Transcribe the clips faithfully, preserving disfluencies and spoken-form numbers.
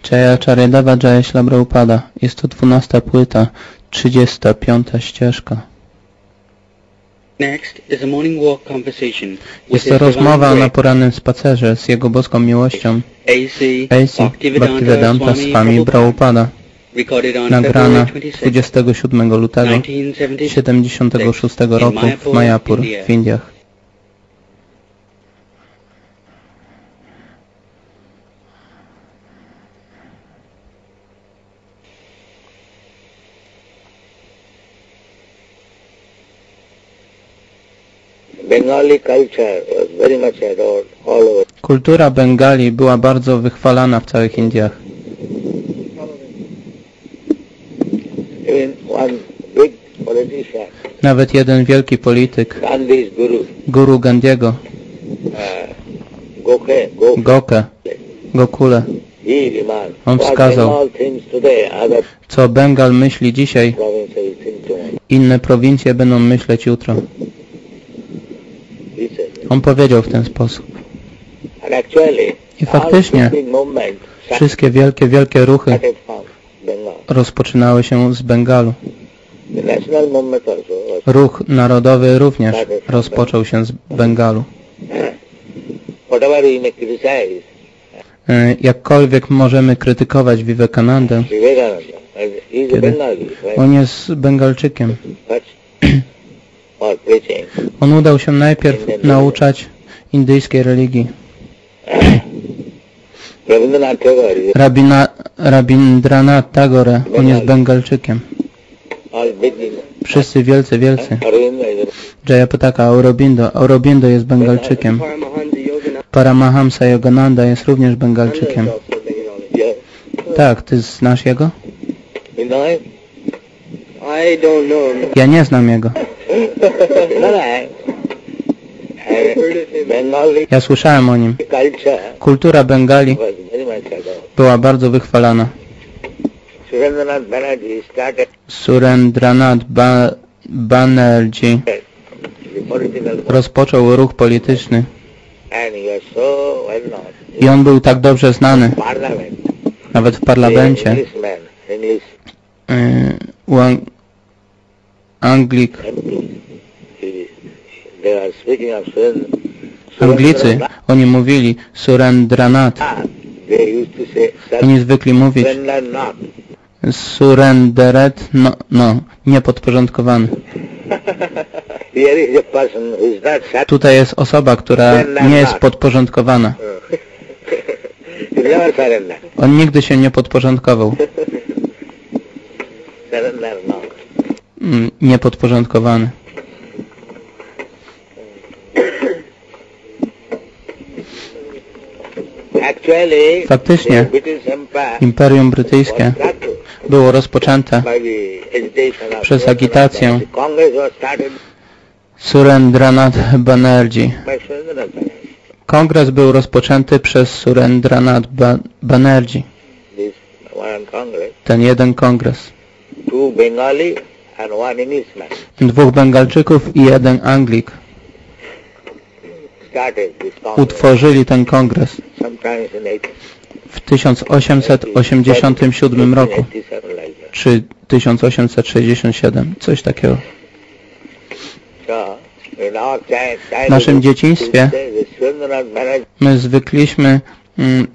Jaya Charideva Jaya Śrīla Prabhupada. Jest to dwunasta płyta, trzydziesta piąta ścieżka. Next is a morning walk conversation Jest to rozmowa na porannym spacerze z Jego boską miłością A C Bhaktivedanta Swami Prabhupada, nagrana dwudziestego siódmego lutego tysiąc dziewięćset siedemdziesiątego szóstego roku w Mayapur w Indiach. Bengali culture was very much adored all over. Kultura Bengali była bardzo wychwalana w całych Indiach. Even one big politician, Nawet jeden wielki polityk, Gandhi's guru, guru Gandiego, uh, Goke, Goke, Goke, Gokule, he remarked, On what wskazał, Bengal thinks today, other co Bengal myśli dzisiaj, provinces will think tomorrow. inne prowincje będą myśleć jutro. He said, On powiedział w ten sposób. and actually, I faktycznie all big movements wszystkie wielkie, wielkie ruchy started from Bengal. rozpoczynały się z Bengalu. The national movement also was. Ruch narodowy również rozpoczął się z Bengalu. Whatever we may criticize, E, Jakkolwiek możemy krytykować Vivekanandę, Vivekananda, and he is a Kiedy? Bengali, right? on jest Bengalczykiem. First, for preaching. On udał się najpierw nauczać indyjskiej religii. Rabindranath Tagore is Rabina, Rabindranath Tagore, on jest Bengalczykiem. all big in Wszyscy wielcy, wielcy. Arvind is Jayapataka Aurobindo, Aurobindo jest Bengalczykiem. Paramahamsa Yogananda jest również Bengalczykiem. yeah. Tak, ty znasz jego? You know him? I don't know. Ja nie znam jego. No, no. And Bengali Ja słyszałem o nim. culture Kultura Bengali was very much adored. była bardzo wychwalana. Surendranath Banerjee started Surendranath ba Banerjee the political rozpoczął ruch polityczny and he was so well known. i on był tak dobrze znany, Parliament, nawet w parlamencie, Englishman, English yy, u Ang Anglik, M P. He- They were speaking of Surendra. Anglicy, oni mówili Surendranath. They used to say Oni zwykli mówić Surendranath. Surenderet, no, no, niepodporządkowany. Here is a person who is not sat. Tutaj jest osoba, która nie jest podporządkowana. He never surrender. On nigdy się nie podporządkował. Surrender now. Mm, Niepodporządkowany. Actually, Faktycznie the British Empire Imperium Brytyjskie was started było rozpoczęte by the agitation of przez agitację The Congress was started Surendranath Banerjee. by Surendranath Banerjee. Kongres był rozpoczęty przez Surendranath ba Banerjee. This one Congress, Ten jeden kongres. two Bengali and one Englishman Dwóch Bengalczyków i jeden Anglik started this Congress. utworzyli ten kongres Sometimes in eight- w tysiąc osiemset osiemdziesiątym siódmym roku, eighteen eighty-seven like that. czy tysiąc osiemset sześćdziesiątym siódmym, coś takiego. So, in our child, W naszym childhood, dzieciństwie we say the Surendranath Banerjee my zwykliśmy mm,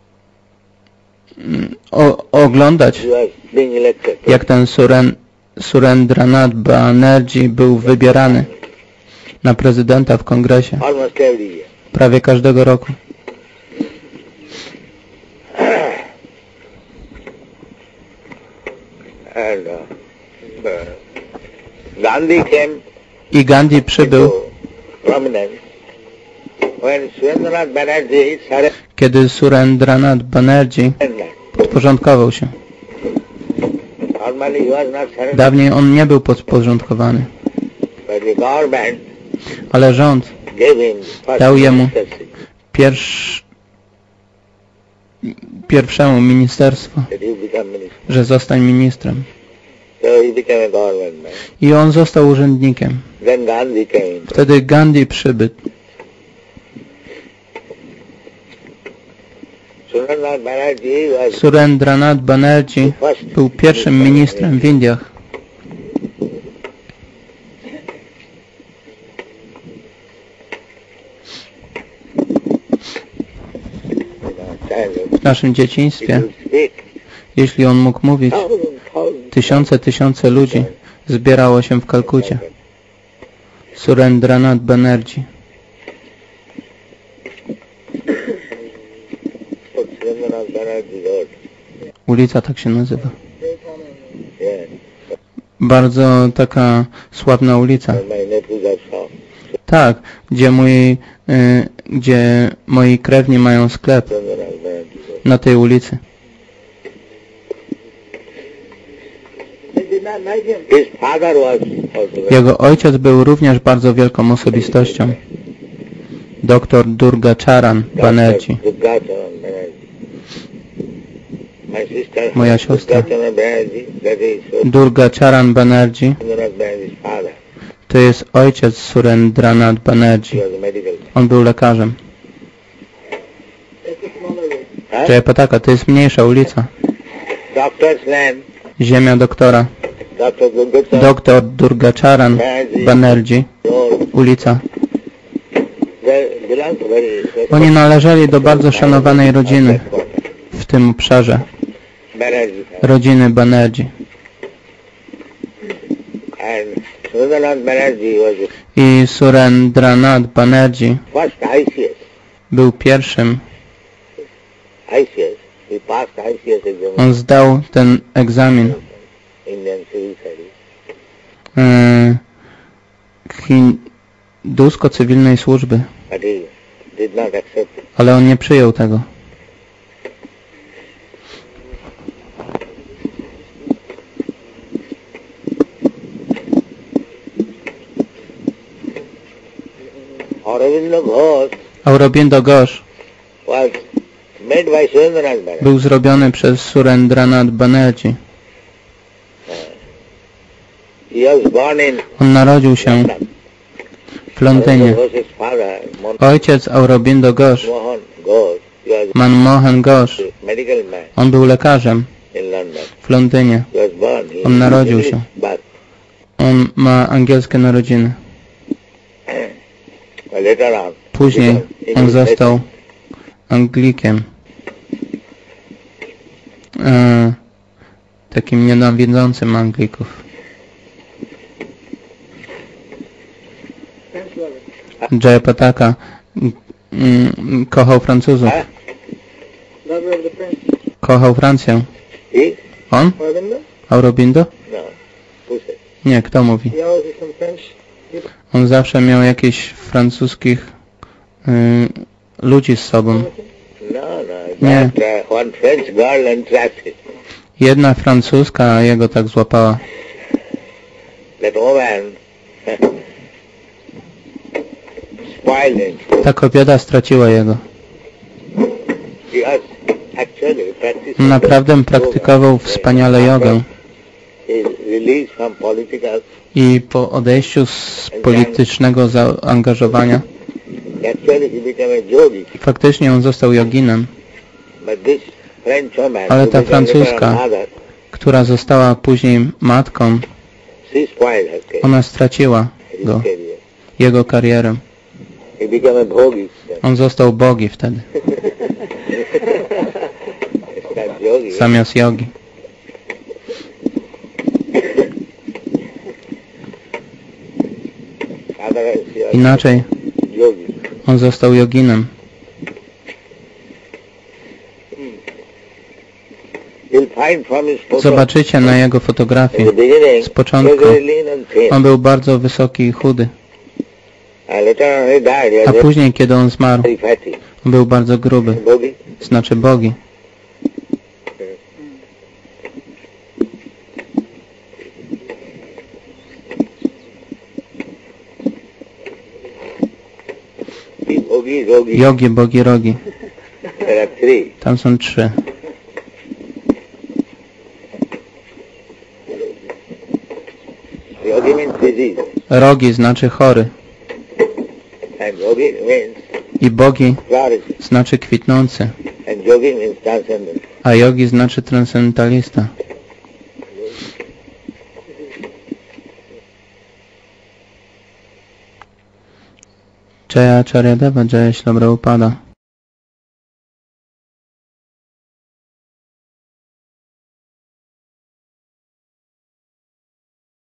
mm, o, oglądać, was being elected. jak ten Suren, Surendranath Banerjee był wybierany na prezydenta w kongresie Almost every year. prawie każdego roku. And uh, uh, Gandhi came I Gandhi przybył, to prominence when Surendranath Banerjee surrendered. kiedy Surendranath Banerjee podporządkował się. Normally he was not surrendered, Dawniej on nie był podporządkowany, but the government ale rząd gave him first dał jemu ministership, pierwsz, pierwszemu ministerstwo, that he become minister. że zostań ministrem. So he became a government man. I on został urzędnikiem. Then Gandhi came in. Wtedy Gandhi przybył. So Surendranath Banerjee był pierwszym ministrem w Indiach. W naszym dzieciństwie, jeśli on mógł mówić, tysiące, tysiące ludzi zbierało się w Kalkucie. Surendranath Banerjee. Ulica tak się nazywa. Bardzo taka sławna ulica. Tak, gdzie moi, y, gdzie moi krewni mają sklep. Na tej ulicy. Jego ojciec był również bardzo wielką osobistością. Doktor Durgacharan Banerjee. Moja siostra Durgacharan Banerjee to jest ojciec Surendranath Banerjee. On był lekarzem. Jayapataka to jest mniejsza ulica. Ziemia doktora. Doktor Durgacharan Banerjee. Ulica. Oni należeli do bardzo szanowanej rodziny w tym obszarze. Rodziny Banerjee. I Surendranath Banerjee był pierwszym. On zdał ten egzamin e, hindusko-cywilnej służby, ale on nie przyjął tego. Aurobindo Ghosh był zrobiony przez Surendranath Banerjee. On narodził się w Londynie. Ojciec Aurobindo Ghosh, Manmohan Ghosh, on był lekarzem w Londynie. On narodził się. On ma angielskie narodziny. Później on został Anglikiem. E, takim nienawidzącym Anglików. Jayapataka mm, kochał Francuzów. Kochał Francję. On? Aurobindo? Nie, kto mówi? On zawsze miał jakichś francuskich y, ludzi z sobą. Nie. Jedna francuska jego tak złapała. Ta kobieta straciła jego. Naprawdę praktykował wspaniale jogę. I po odejściu z politycznego zaangażowania faktycznie on został joginem. Ale ta francuska, która została później matką, ona straciła go, jego karierę. On został bogi wtedy. Zamiast jogi. Inaczej, on został joginem. Zobaczycie na jego fotografii. Z początku on był bardzo wysoki i chudy. A później, kiedy on zmarł, on był bardzo gruby. Znaczy bogi. Jogi, bogi, rogi. Tam są trzy. Rogi znaczy chory. I bogi znaczy kwitnący. And yogi means transcendent. A yogi znaczy transcendentalista. Jaya Acharyadeva, Jaya Śla Prabhupada.